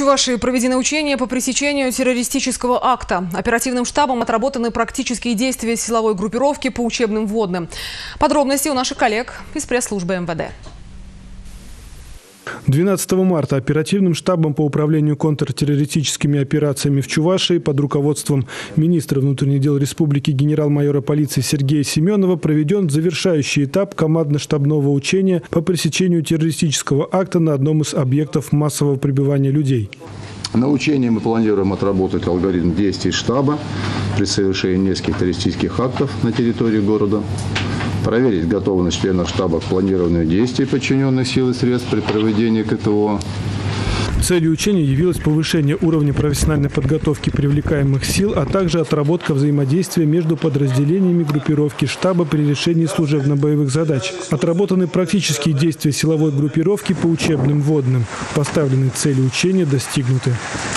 Чувашии проведены учения по пресечению террористического акта. Оперативным штабом отработаны практические действия силовой группировки по учебным вводным. Подробности у наших коллег из пресс-службы МВД. 12 марта оперативным штабом по управлению контртеррористическими операциями в Чувашии под руководством министра внутренних дел республики генерал-майора полиции Сергея Семенова проведен завершающий этап командно-штабного учения по пресечению террористического акта на одном из объектов массового пребывания людей. На учении мы планируем отработать алгоритм действий штаба при совершении нескольких террористических актов на территории города, проверить готовность членов штаба к планированию действий подчиненных сил и средств при проведении КТО. Целью учения явилось повышение уровня профессиональной подготовки привлекаемых сил, а также отработка взаимодействия между подразделениями группировки штаба при решении служебно-боевых задач. Отработаны практические действия силовой группировки по учебным вводным. Поставленные цели учения достигнуты.